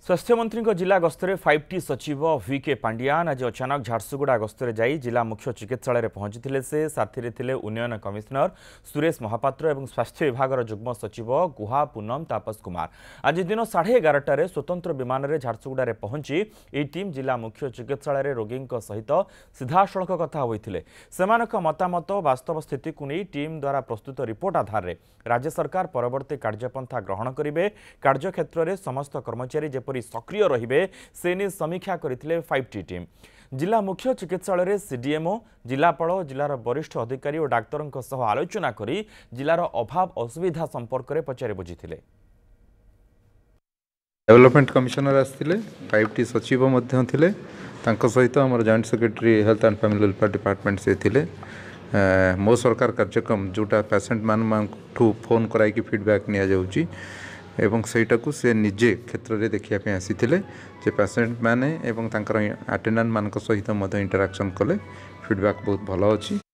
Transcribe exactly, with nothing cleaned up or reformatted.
स्वास्थ्य मंत्री जिला गस्तर फाइव टी सचिव वीके पांडियान आज अचानक झारसुगुड़ा गस्तर जाई जिला मुख्य चिकित्सालय पहुंची से साथी थे उन्नयन कमिशनर सुरेश महापात्र और स्वास्थ्य विभाग जुग्म सचिव गुहा पूनम तापस कुमार। आज दिन साढ़े एगारटार स्वतंत्र विमान में झारसुगुड़ा पहुंची यह टीम जिला मुख्य चिकित्सालय रोगी सहित सीधासख कथा होते सेमानक मतामत वास्तव स्थिति को नहीं टीम द्वारा प्रस्तुत रिपोर्ट आधार में राज्य सरकार परवर्ती कार्यपंथा ग्रहण करेंगे। कार्यक्षेत्र में समस्त कर्मचारी जेपरी सक्रिय रहिबे से नहीं समीक्षा करथिले फाइव टी टीम। जिला मुख्य चिकित्सालय रे सीडीएमओ जिलापाल जिलार वरिष्ठ अधिकारी और डाक्तरों सह आलोचना करी जिलार अभाव असुविधा संपर्क में पचारि बुझिथिले। डेवलपमेंट कमिशनर आसते फाइव टी सचिव मध्य थिले तांको सहित हमर joint secretary health and family welfare department से थिले। मो सरकार कार्यक्रम जोटा पेसेंट मान ठू फोन कराई फीडबैक निया जाउची एवं सेटा को से निजे क्षेत्र में देखा आसी जे पेसेंट माने एवं तांकर अटेंडेंट मान सहित इंटराक्शन कले फीडबैक बहुत भल अच्छी।